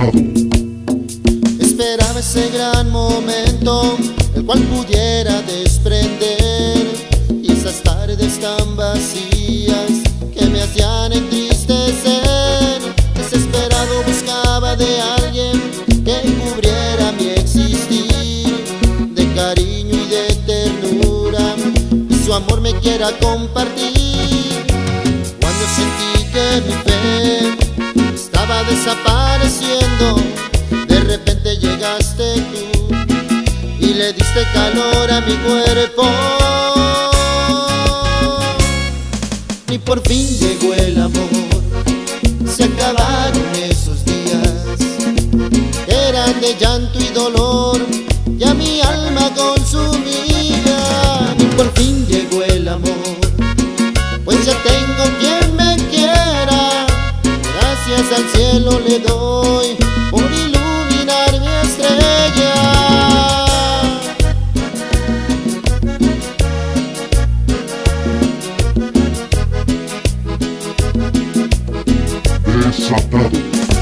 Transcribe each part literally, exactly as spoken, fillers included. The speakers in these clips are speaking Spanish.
Desatado. Esperaba ese gran momento, el cual pudiera desprender, y esas tardes tan vacías que me hacían entristecer. Desesperado buscaba de alguien que cubriera mi existir, de cariño y de ternura, y su amor me quiera compartir. Cuando sentí que mi fe estaba desapareciendo, de repente llegaste tú y le diste calor a mi cuerpo. Y por fin llegó el amor, se acabaron esos días que eran de llanto y dolor, ya mi alma consumía. Y por fin llegó el amor, pues ya tengo quien me quiera. Gracias al cielo le doy por iluminar mi estrella. Desatado.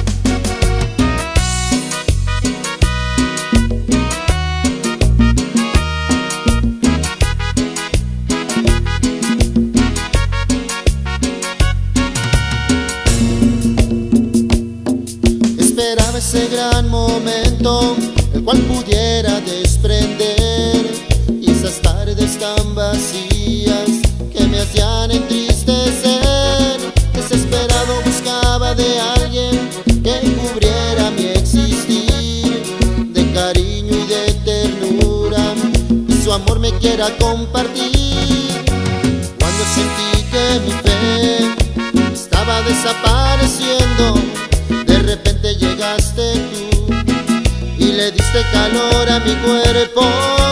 Esperaba ese gran momento, el cual pudiera desprender, y esas tardes tan vacías que me hacían entristecer. Desesperado buscaba de alguien que cubriera mi existir, de cariño y de ternura, y su amor me quiera compartir. Cuando sentí que mi fe estaba desapareciendo, de repente llegaste tú y le diste calor a mi cuerpo.